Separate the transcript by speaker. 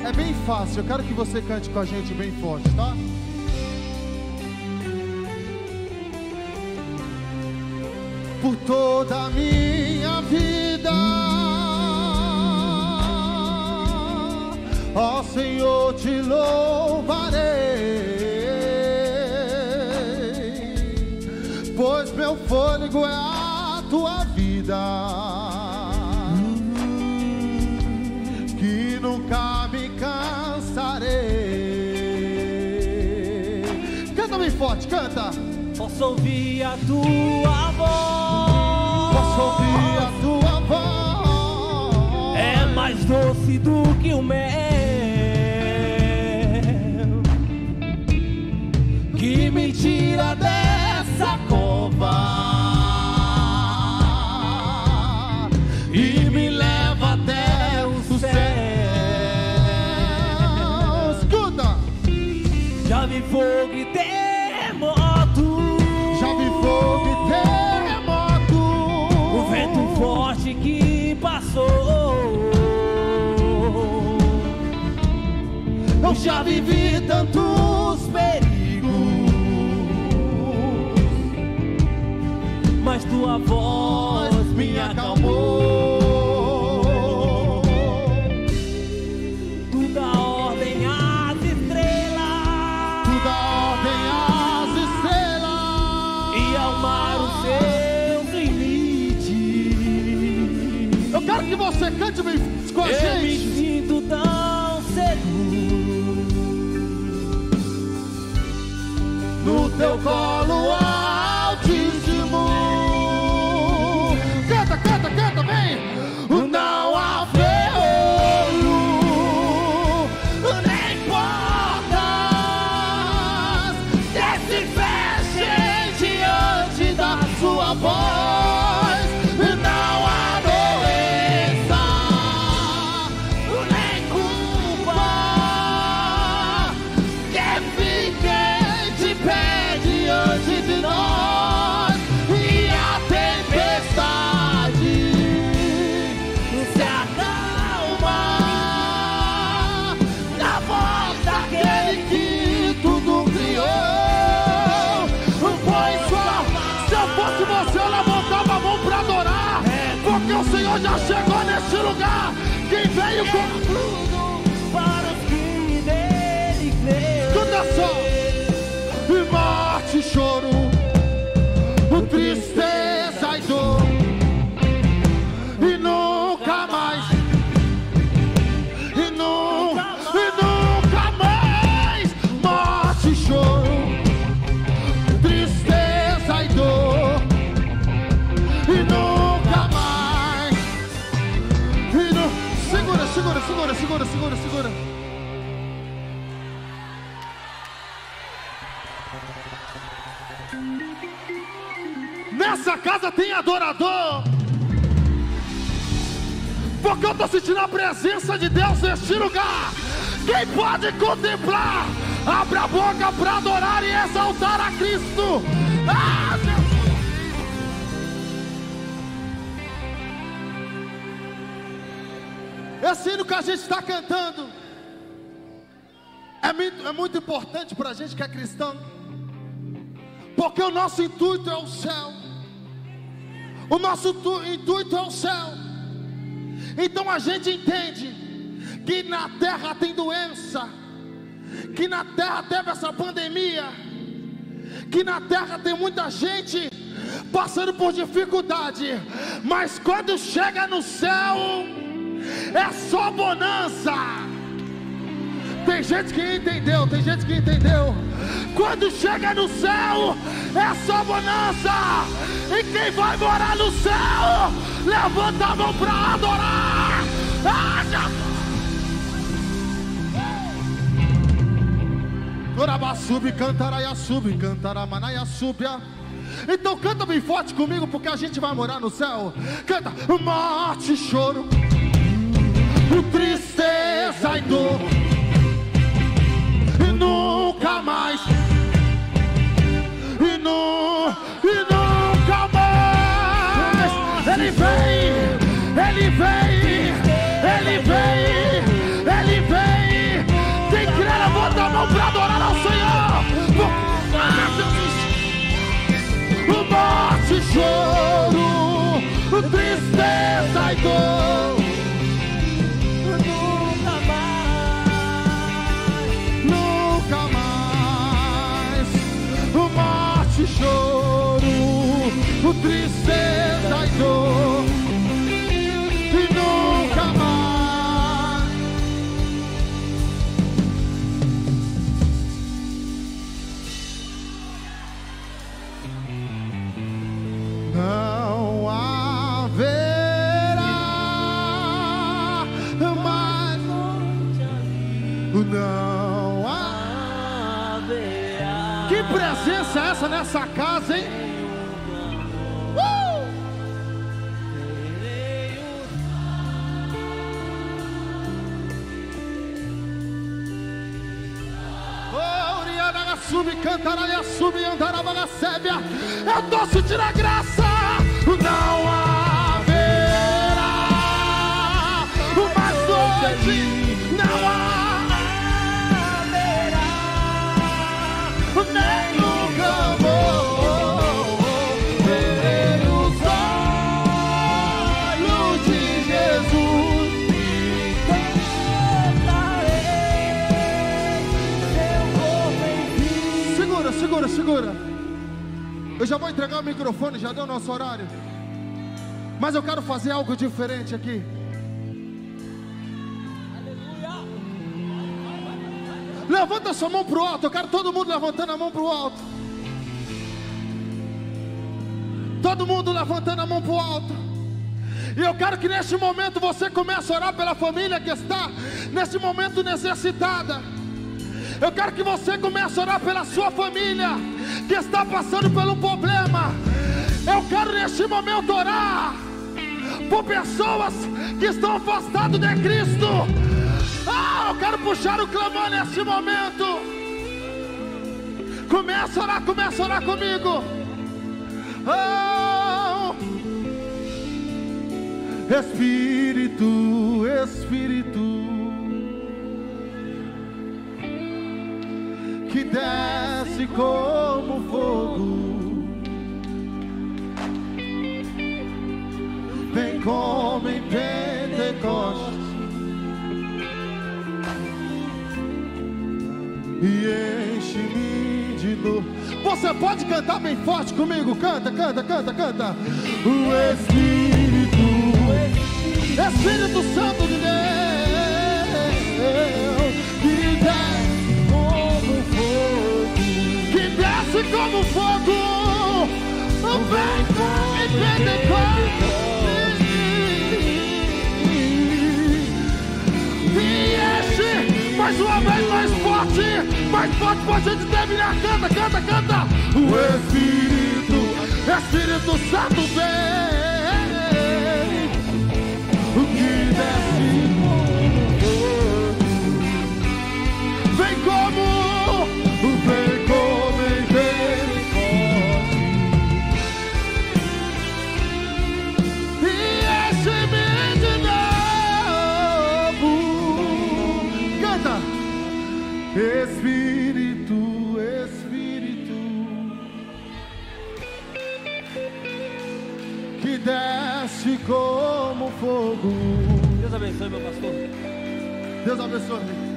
Speaker 1: É bem fácil, eu quero que você cante com a gente bem forte, tá? Por toda a minha vida, ó Senhor, te louvarei, pois meu fôlego é a tua vida, que nunca me cansarei. Canta bem forte, canta.
Speaker 2: Posso ouvir a tua voz,
Speaker 1: posso ouvir a tua voz,
Speaker 2: é mais doce do que o mel, que me tira dessa cova e me leva até o céu.
Speaker 1: Escuta!
Speaker 2: Já vi fogo e terremoto,
Speaker 1: já vi fogo e terremoto,
Speaker 2: o vento forte que passou. Eu já vivi tantos perigos, mas tua voz me acalmou. Tu dá ordem às estrelas,
Speaker 1: tu dá ordem às estrelas,
Speaker 2: e ao mar os seus limites.
Speaker 1: Eu quero que você cante bem com a gente.
Speaker 2: Eu me sinto tão seguro no teu colo altíssimo.
Speaker 1: Canta, canta, canta, vem!
Speaker 2: Não há ferrolho, nem portas que se fechem diante da sua voz. Não há doença, nem culpa que fiquem de pé diante de nós. E a tempestade se acalma na voz daquele que tudo criou.
Speaker 1: Pois só, se eu fosse você, eu levantava a mão pra adorar, porque o Senhor já chegou neste lugar. Quem veio com
Speaker 2: tudo para os que nele creem.
Speaker 1: Escuta só! E morte, choro, tristeza e dor, e nunca mais, e nunca mais, morte, choro, tristeza e dor, e nunca mais, segura, segura, segura, segura, segura, segura. Nessa casa tem adorador, porque eu tô sentindo a presença de Deus neste lugar. Quem pode contemplar, abre a boca para adorar e exaltar a Cristo. Ah, Deus. Esse hino que a gente está cantando é muito importante para a gente que é cristão, porque o nosso intuito é o céu. O nosso intuito é o céu. Então a gente entende que na terra tem doença, que na terra teve essa pandemia, que na terra tem muita gente passando por dificuldade, mas quando chega no céu é só bonança. Tem gente que entendeu, tem gente que entendeu. Quando chega no céu é só bonança. E quem vai morar no céu, levanta a mão pra adorar. Orabassubi, cantaraia, subi, cantaramanaia, subia. Então canta bem forte comigo, porque a gente vai morar no céu. Canta, morte, choro, tristeza e dor, e nunca mais, e nunca mais. Ele vem, ele vem, ele vem, ele vem. mas não haverá. Que presença é essa nessa casa, hein? Sube, cantará, sube, andará, bagacébia. Eu tô sentindo a graça. Não haverá mais noite. Não haverá nenhum clamor. Verei os olhos de Jesus. Segura. Eu já vou entregar o microfone, já deu nosso horário. Mas eu quero fazer algo diferente aqui. Levanta sua mão pro alto. Eu quero todo mundo levantando a mão pro alto. Todo mundo levantando a mão pro alto. E eu quero que neste momento você comece a orar pela família que está nesse momento necessitada. Eu quero que você comece a orar pela sua família que está passando por um problema. Eu quero neste momento orar por pessoas que estão afastadas de Cristo. Eu quero puxar o clamor neste momento. Começa a orar comigo. Espírito, que desce como fogo, vem como em Pentecostes e enche-me de novo. Você pode cantar bem forte comigo? Canta. O Espírito Santo de Deus, que desce como fogo, vem em Pentecostes e enche mais uma vez, mais forte, pra gente terminar. Canta. O Espírito Santo vem, o que desce vem como Espírito, que desce como fogo.
Speaker 3: Deus abençoe, meu pastor.
Speaker 1: Deus abençoe.